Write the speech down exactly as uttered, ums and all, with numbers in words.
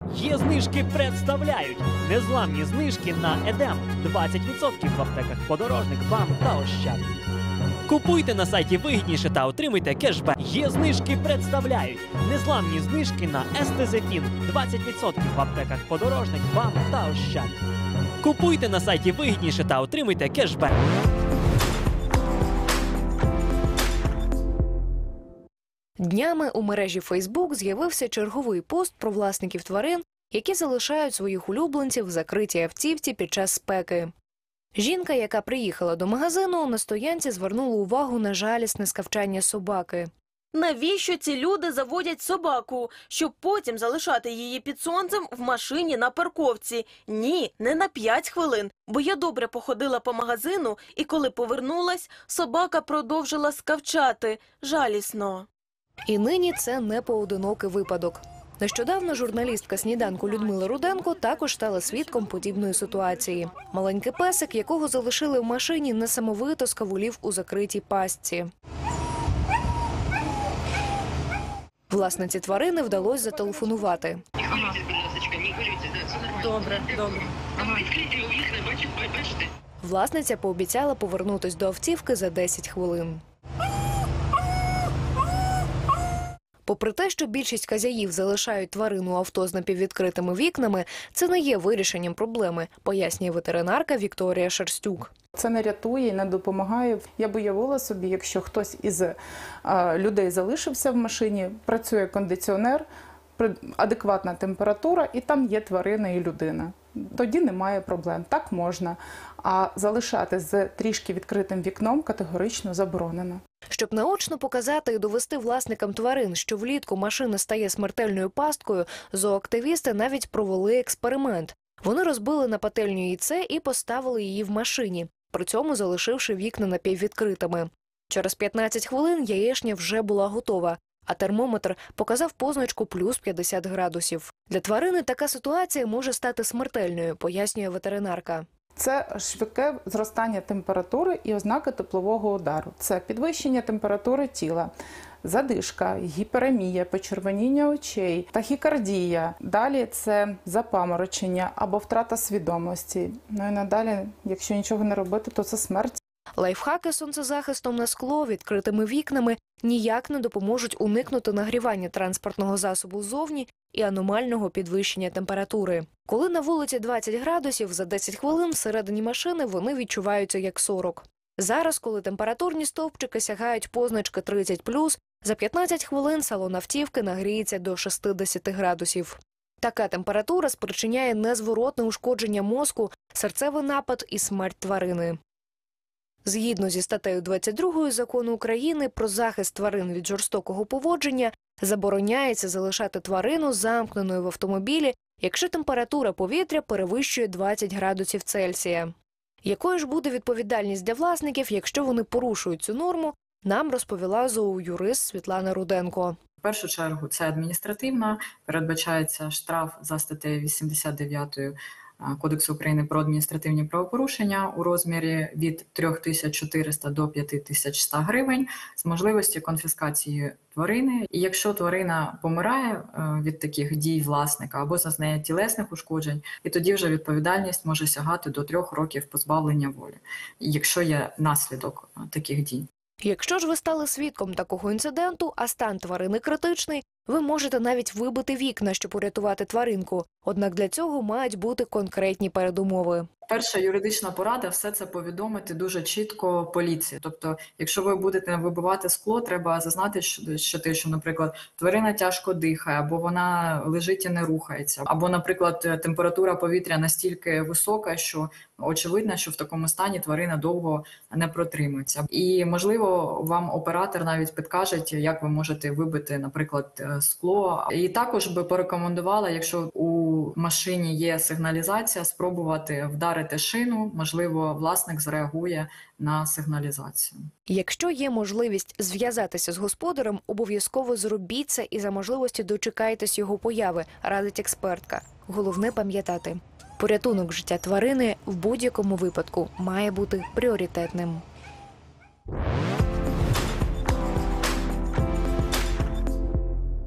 Є знижки представляють незламні знижки на Едем. двадцять відсотків в аптеках Подорожник, БАМ та Ощад. Купуйте на сайті вигідніше та отримуйте кешбек. Є знижки представляють незламні знижки на Естезефін. двадцять відсотків в аптеках Подорожник, БАМ та Ощад. Купуйте на сайті вигідніше та отримуйте кешбек. Днями у мережі Фейсбук з'явився черговий пост про власників тварин, які залишають своїх улюбленців в закритій автівці під час спеки. Жінка, яка приїхала до магазину, на стоянці звернула увагу на жалісне скавчання собаки. Навіщо ці люди заводять собаку, щоб потім залишати її під сонцем в машині на парковці? Ні, не на п'ять хвилин, бо я добре походила по магазину, і коли повернулась, собака продовжила скавчати. Жалісно. І нині це не поодинокий випадок. Нещодавно журналістка «Сніданку» Людмила Руденко також стала свідком подібної ситуації. Маленький песик, якого залишили в машині, несамовито скавулів у закритій пастці. Власниці тварини вдалося зателефонувати. Не хвилюйтесь, будь ласка, не хвилюйтесь, да, все нормально. Добре, добре. Ага. Відкрийте вікна, бачите, бачите? Власниця пообіцяла повернутись до автівки за десять хвилин. Попри те, що більшість хазяїв залишають тварину авто з напіввідкритими вікнами, це не є вирішенням проблеми, пояснює ветеринарка Вікторія Шерстюк. Це не рятує і не допомагає. Я б уявила собі, якщо хтось із а, людей залишився в машині, працює кондиціонер, адекватна температура, і там є тварина і людина. Тоді немає проблем. Так можна. А залишати з трішки відкритим вікном категорично заборонено. Щоб наочно показати і довести власникам тварин, що влітку машина стає смертельною пасткою, зооактивісти навіть провели експеримент. Вони розбили на пательню яйце і поставили її в машині, при цьому залишивши вікна напіввідкритими. Через п'ятнадцять хвилин яєчня вже була готова, а термометр показав позначку плюс п'ятдесят градусів. Для тварини така ситуація може стати смертельною, пояснює ветеринарка. Це швидке зростання температури і ознаки теплового удару. Це підвищення температури тіла, задишка, гіперемія, почервоніння очей, тахікардія. Далі це запаморочення або втрата свідомості. Ну і надалі, якщо нічого не робити, то це смерть. Лайфхаки з сонцезахистом на скло, відкритими вікнами ніяк не допоможуть уникнути нагрівання транспортного засобу ззовні і аномального підвищення температури. Коли на вулиці двадцять градусів, за десять хвилин всередині машини вони відчуваються як сорок. Зараз, коли температурні стовпчики сягають позначки тридцять плюс, за п'ятнадцять хвилин салон автівки нагріється до шістдесят градусів. Така температура спричиняє незворотне ушкодження мозку, серцевий напад і смерть тварини. Згідно зі статтею двадцять другою Закону України про захист тварин від жорстокого поводження, забороняється залишати тварину замкненою в автомобілі, якщо температура повітря перевищує двадцять градусів Цельсія. Якою ж буде відповідальність для власників, якщо вони порушують цю норму, нам розповіла зооюрист Світлана Руденко. В першу чергу це адміністративна, передбачається штраф за статтею вісімдесят дев'ятою Кодексу України про адміністративні правопорушення у розмірі від трьох тисяч чотирьохсот до п'яти тисяч ста гривень з можливості конфіскації тварини. І якщо тварина помирає від таких дій власника або зазнає тілесних ушкоджень, і тоді вже відповідальність може сягати до трьох років позбавлення волі, якщо є наслідок таких дій. Якщо ж ви стали свідком такого інциденту, а стан тварини критичний, ви можете навіть вибити вікна, щоб урятувати тваринку. Однак для цього мають бути конкретні передумови. Перша юридична порада – все це повідомити дуже чітко поліції. Тобто, якщо ви будете вибивати скло, треба зазнати, що те, що, наприклад, тварина тяжко дихає, або вона лежить і не рухається, або, наприклад, температура повітря настільки висока, що очевидно, що в такому стані тварина довго не протримується. І, можливо, вам оператор навіть підкаже, як ви можете вибити, наприклад, скло. І також би порекомендувала, якщо у машині є сигналізація, спробувати вдарити шину, можливо, власник зреагує на сигналізацію. Якщо є можливість зв'язатися з господарем, обов'язково зробіть це і за можливості дочекайтесь його появи, радить експертка. Головне пам'ятати, порятунок життя тварини в будь-якому випадку має бути пріоритетним.